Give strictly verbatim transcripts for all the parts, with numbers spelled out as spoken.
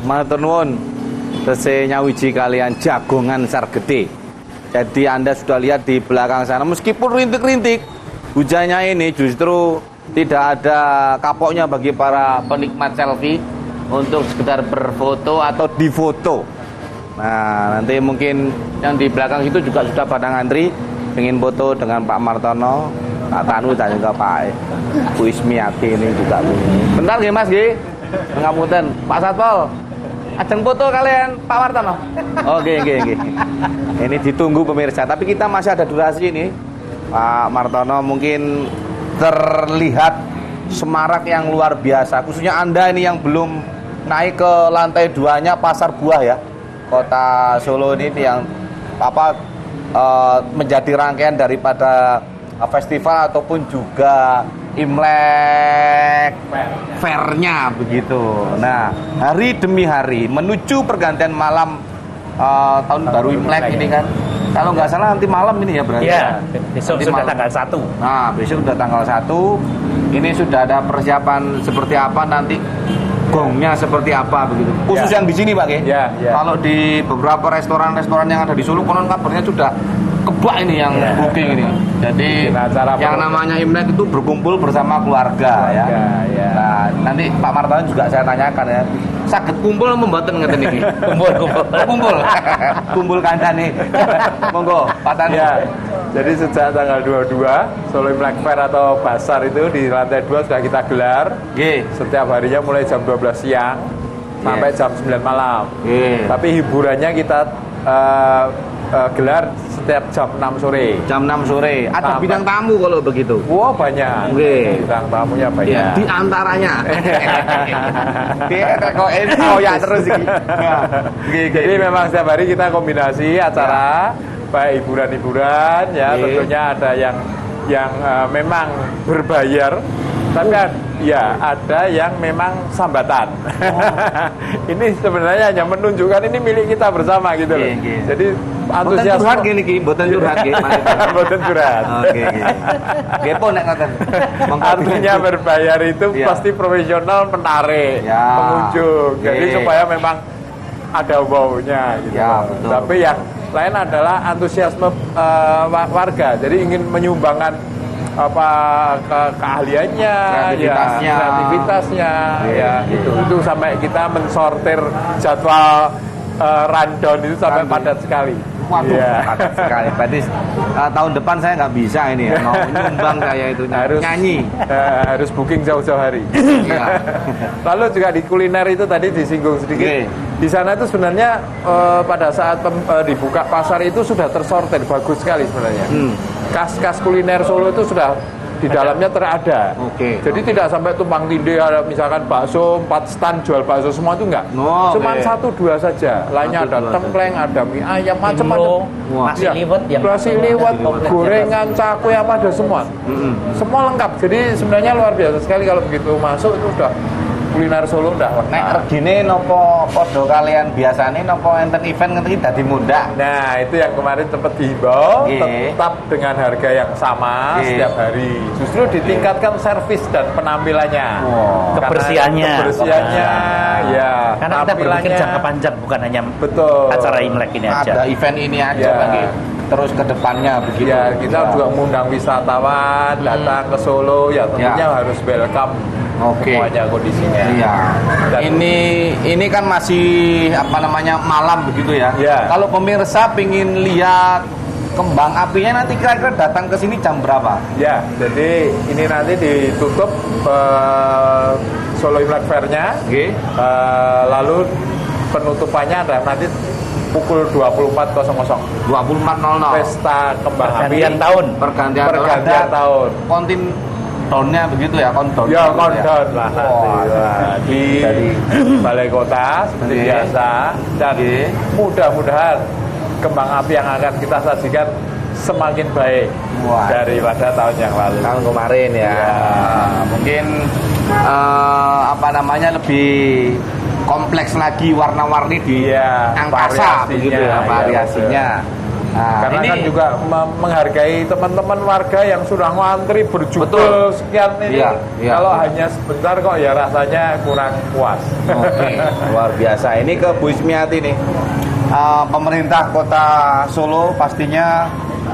matur nuwun. Tesih nyawiji kalian jagongan sar gede. Jadi Anda sudah lihat di belakang sana, meskipun rintik-rintik, hujannya ini justru tidak ada kapoknya bagi para penikmat selfie untuk sekedar berfoto atau difoto. Nah, nanti mungkin yang di belakang itu juga sudah pada ngantri ingin foto dengan Pak Martono, Pak Tanu dan juga Pak Bu Ismiati ini juga. Bentar nggih Mas nggih. Ngapunten, Pak Satpol. Ajeng foto kalian Pak Martono. Oke, nggih nggih. Ini ditunggu pemirsa, tapi kita masih ada durasi ini. Pak Martono mungkin terlihat semarak yang luar biasa. Khususnya Anda ini yang belum naik ke lantai duanya Pasar Buah ya, Kota Solo ini yang apa uh, menjadi rangkaian daripada uh, festival ataupun juga Imlek fair-nya begitu. Nah, hari demi hari menuju pergantian malam uh, tahun baru Imlek ini kan. Kalau nggak salah nanti malam ini ya berarti. Iya, besok nanti sudah malam. tanggal satu. Nah, besok sudah tanggal satu. Ini sudah ada persiapan seperti apa nanti, gongnya seperti apa begitu. Khusus ya. Yang di sini Pak Ge. Ya, ya. Kalau di beberapa restoran-restoran yang ada di Solo konon kabarnya sudah kebak ini yang ya. Booking ini. Jadi nah, yang namanya Imlek itu berkumpul bersama keluarga, keluarga ya. ya. Nah, nanti Pak Martono juga saya tanyakan ya. Sakit kumpul membuatan ngeten iki. Kumpul kumpul. Kumpul. Kumpul kancane. Monggo, Pak Tanu. Ya. Jadi sejak tanggal dua puluh dua Solo Imlek Fair atau Pasar itu di lantai dua sudah kita gelar. Nggih. Setiap harinya mulai jam dua belas siang sampai jam sembilan malam. Nggih. Tapi hiburannya kita uh, uh, gelar setiap jam enam sore. Jam enam sore. Ada sampai bintang tamu kalau begitu. Wah, banyak. Nggih. Bintang tamunya banyak. Ya, di antaranya. Dia kok info ya terus iki. Jadi memang setiap hari kita kombinasi acara ya. Baik hiburan-hiburan ya, Oke. Tentunya ada yang yang uh, memang berbayar, tapi uh. ya ada yang memang sambatan. Oh. Ini sebenarnya hanya menunjukkan ini milik kita bersama gitu loh. Oke. Jadi antusiasme. Boten curhat gini ki, boten curhat ki. Boten curhat. Oke. Gepo nek ngoten. Artinya berbayar itu ya. Pasti profesional, menarik ya. Pengunjung. Oke. Jadi supaya memang ada wow-nya gitu. Ya, betul. Tapi yang lain adalah antusiasme uh, warga, jadi ingin menyumbangkan apa ke keahliannya, kreativitasnya, ya, kreativitasnya, yeah. ya gitu. Itu sampai kita mensortir jadwal uh, rundown itu sampai Random. Padat sekali. Waduh, yeah. padat sekali. Berarti uh, tahun depan saya nggak bisa ini ya, mau nyumbang saya itu harus, nyanyi. Uh, harus booking jauh-jauh hari. Lalu juga di kuliner itu tadi disinggung sedikit. Okay. Di sana itu sebenarnya uh, pada saat pem, uh, dibuka pasar itu sudah tersortir bagus sekali sebenarnya. Hmm. Kas-kas kuliner Solo itu sudah di dalamnya terada. Oke. Okay. Jadi okay. tidak sampai tumpang tindih ada misalkan bakso empat stand jual bakso semua itu enggak. Oh, cuma okay. satu dua saja. Lainnya ada templeng, ada mie ayam macam-macam. Nasi liwet yang nasi liwet, gorengan, cakwe apa ada semua. Mm-hmm. Semua lengkap. Jadi sebenarnya luar biasa sekali kalau begitu masuk itu udah kuliner Solo udah lengkap. Nek regine nopo podo kalian biasane nopo enten event ngene iki dadi mundhak. Nah, itu yang kemarin sempat dihimbau, okay. tetap dengan harga yang sama okay. setiap hari. Justru ditingkatkan servis dan penampilannya. Wow. Kebersihannya. Kebersihannya, ya. Karena kita berpikir jangka panjang bukan hanya betul. Acara Imlek ini aja. Ada event ini aja ya. Lagi. Terus ke depannya begitu. Ya, kita ya. juga mengundang wisatawan hmm. datang ke Solo ya tentunya ya. harus welcome. Oke. Okay. Semuanya kondisinya. Iya. Dan ini ini kan masih apa namanya malam begitu ya. Ya. Kalau pemirsa pingin lihat kembang apinya nanti kira-kira datang ke sini jam berapa? Ya, jadi ini nanti ditutup uh, Solo Imlek Fair-nya. Oke. Okay. Uh, lalu penutupannya ada nanti pukul dua puluh empat nol nol. dua puluh empat nol nol. Pesta kembang pergantian api. tahun. Pergantian, pergantian tahun. Kontin tahunnya begitu ya, konton. Ya, konton lah. Oh, nah, di dari balai kota seperti okay. biasa. Dan okay. mudah-mudahan kembang api yang akan kita sajikan semakin baik Wah. daripada tahun yang lalu. Tahun kemarin ya. ya. Mungkin uh, apa namanya lebih kompleks lagi warna-warni di ya, angkasa begitu ya variasinya. Ya, Nah, karena ini, kan juga me- menghargai teman-teman warga yang sudah ngantri berjubel betul. sekian ini. Iya, iya. Kalau hanya sebentar kok ya rasanya kurang puas. Oke, luar biasa. Ini ke Bu Ismiati nih. Uh, pemerintah Kota Solo pastinya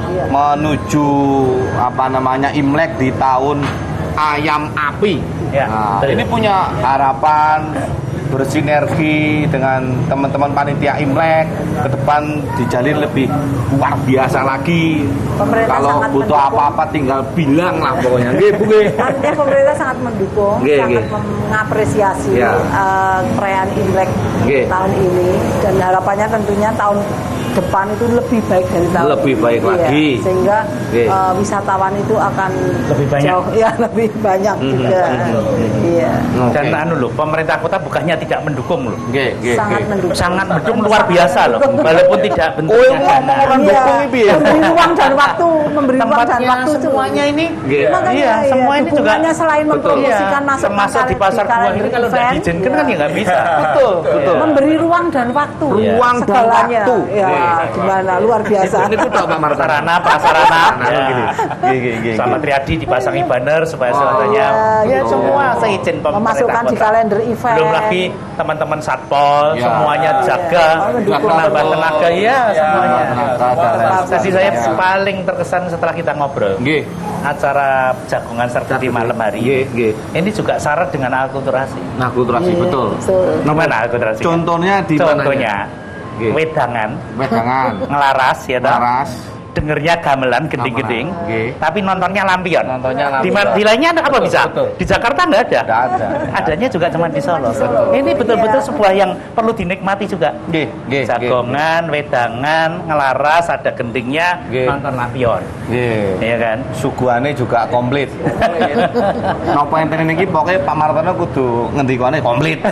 menuju apa namanya Imlek di tahun ayam api. Ya, Nah, betul. ini punya harapan bersinergi dengan teman-teman panitia Imlek ke depan dijalin lebih luar biasa lagi. Pemerintah Kalau sangat butuh mendukung. apa-apa tinggal bilang lah pokoknya. Nggih, Bu nggih. Artinya pemerintah sangat mendukung, Nggih, sangat nggih. mengapresiasi Ya. eh, perayaan Imlek Nggih. tahun ini, dan harapannya tentunya tahun depan itu lebih baik dari tahun Lebih ini. baik Iya, lagi. sehingga Nggih. eh, wisatawan itu akan Lebih banyak. jauh, ya lebih banyak Mhm, juga. mhm, Iya, Dan Oke. anu loh, pemerintah kota bukannya tidak mendukung loh. Nggih, nggih, sangat nggih. mendukung. Sangat mendukung luar biasa loh. Walaupun tidak Oh, bentuknya yang ngomong dana. orang Iya, dukung ini piye? memberi ruang dan waktu, memberi ruang dan Tempatnya waktu itu. semuanya ini. Nggih. Makanya Iya, ya, semua ini juga dukungannya selain mempromosikan Iya, masuk termasuk di pasar buah ini kalau nggak diizinkan kan ya nggak bisa. Betul, betul. memberi ruang dan waktu, Ruang dan segalanya. waktu. Ya, Iya. gimana luar biasa. Ini ku tahu Pak Marta. Sarana, prasarana. Nah, Ya. gini. Nggih, nggih, nggih. Sama Triadi dipasangi banner supaya Oh, semuanya iya, ya betul. semua seizin pemerintah Memasukkan di kota. kalender event. Belum lagi teman-teman satpol Ya. semuanya Ya, jaga, ya. Mendukung menambah betul. tenaga ya Ya, semuanya. tenaga, dan lain Tadi saya sebagainya. paling terkesan setelah kita ngobrol Nggih. acara jagungan sergedi malam hari. Nggih, nggih. Ini juga syarat dengan akulturasi. Nah, kulturasi Iya, betul. betul. Gimana akulturasi? Contohnya di mana? Contohnya Nggih. wedangan, Wedangan, ngelaras ya toh. laras, Dengernya gamelan gending-gending, Gamelan, nggih. tapi nontonnya lampion. Nontonnya Di, lampion. ma- di lainnya ada apa Betul, bisa? betul. Di Jakarta nggak ada. Nggak ada. Adanya juga cuma di Solo. Solo. Ini betul-betul Iya. sebuah yang perlu dinikmati juga. nggih, nggih, Jagongan, wedangan, ngelaras, ada gendingnya, Nggih. nonton lampion. nggih. Iya kan? Suguhane juga komplit. Napa enten iki pokoke Pak Martono kudu ngendikane komplit.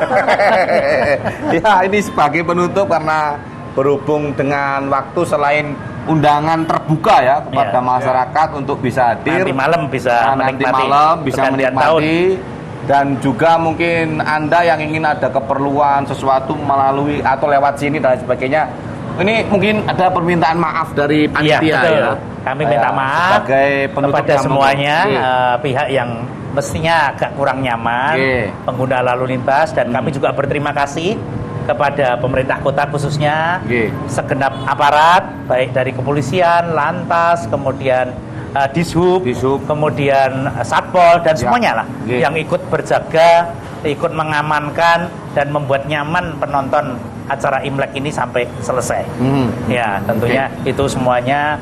Ya, ini sebagai penutup karena berhubung dengan waktu selain undangan terbuka ya kepada Ya, masyarakat untuk bisa hadir. Nanti malam bisa Nah, nanti menikmati malam bisa pergantian menikmati dan juga mungkin Anda yang ingin ada keperluan sesuatu melalui atau lewat sini dan sebagainya. Ini mungkin ada permintaan maaf dari Iya, panitia betul. ya. Kami Ya, minta maaf sebagai penutup kepada yang semuanya mungkin. eh, pihak yang mestinya agak kurang nyaman, Oke. pengguna lalu lintas, dan kami juga berterima kasih kepada pemerintah kota khususnya, Oke. segenap aparat baik dari kepolisian, lantas, kemudian eh, dishub, Dishub. kemudian eh, satpol dan Ya. semuanya lah Oke. yang ikut berjaga, ikut mengamankan dan membuat nyaman penonton acara Imlek ini sampai selesai. Hmm. Ya, tentunya itu semuanya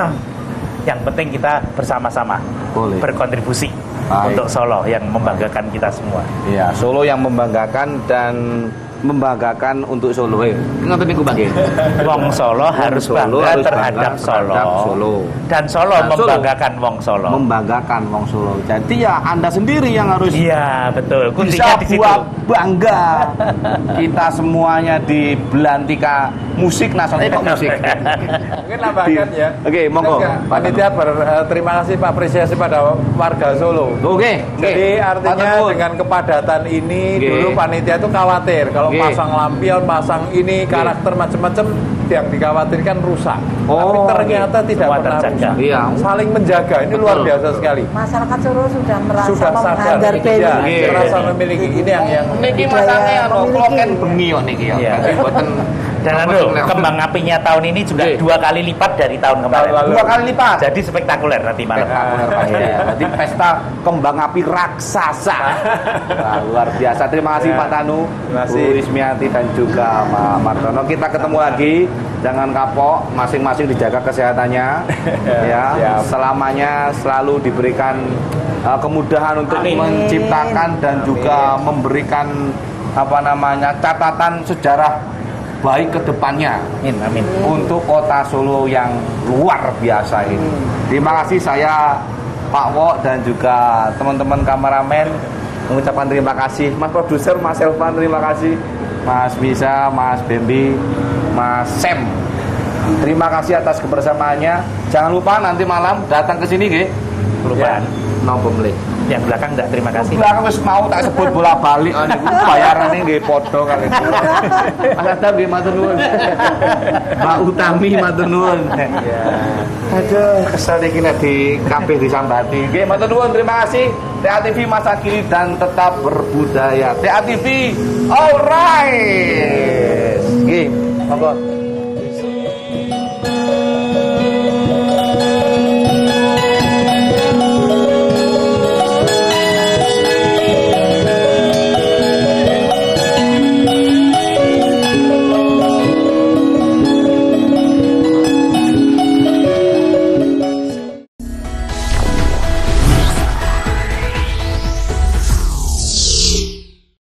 yang penting kita bersama-sama Boleh. berkontribusi Baik. untuk Solo yang membanggakan kita semua. Iya, Solo yang membanggakan dan membanggakan untuk Solo. Eh, ngoten niku Pak nggih. Wong Solo harus Solo bangga harus terhadap bangga Solo. terhadap Solo. Dan Solo Dan Solo membanggakan Wong Solo. Membanggakan wong Solo. Jadi ya Anda sendiri yang harus Iya, betul. bisa Kuncinya di situ. buat bangga. Kita semuanya di Belantika musik nasional. Eh kok musik? Mungkin tambahkan ya. Oke, monggo. Enggak, Panitia berterima kasih Pak, apresiasi pada warga Solo. Oke, Jadi oke. artinya Matur nuwun. dengan kepadatan ini Oke. dulu panitia itu khawatir kalau Oke. pasang lampion, pasang ini karakter macam-macam yang dikhawatirkan rusak. Oh, Tapi ternyata tidak Semua pernah terjaga. rusak. Iya. Saling menjaga ini Betul. luar biasa sekali. Masyarakat Solo sudah merasa Sudah sadar, menghargai ya, Oke. merasa memiliki ini yang yang Niki budaya masane ono memiliki. kloken bengi kok niki ya. Iya. Dadi mboten Dan anu, kembang apinya tahun ini juga Oke. dua kali lipat dari tahun kemarin. lalu. dua kali lipat. Jadi spektakuler nanti malam. Spektakuler pasti ya. Berarti pesta kembang api raksasa. Wah, luar biasa. Terima kasih Ya. Pak Tanu, Terima kasih. Bu Ismiati dan juga Pak Martono. Kita ketemu lagi. Jangan kapok, masing-masing dijaga kesehatannya. Ya, siap. selamanya selalu diberikan uh, kemudahan untuk Amin. menciptakan dan juga memberikan apa namanya catatan sejarah baik ke depannya Amin, amin. untuk kota Solo yang luar biasa ini. Terima kasih saya Pak Wo dan juga teman-teman kameramen mengucapkan terima kasih. Mas produser, Mas Elvan terima kasih. Mas Bisa, Mas Bembi, Mas Sem. Terima kasih atas kebersamaannya. Jangan lupa nanti malam datang ke sini nggih kelupaan. Napa mlih? Yang belakang enggak, terima kasih. Belakang wis mau tak sebut bola-balik oh niku bayarane nggih padha kali. Mas Adam nggih matur nuwun. Mbak Utami matur nuwun. Ya. Aduh, kesel iki nek di kabeh disambati. Nggih matur nuwun, terima kasih. T A T V masa kini dan tetap berbudaya. T A T V alright. Nggih, monggo.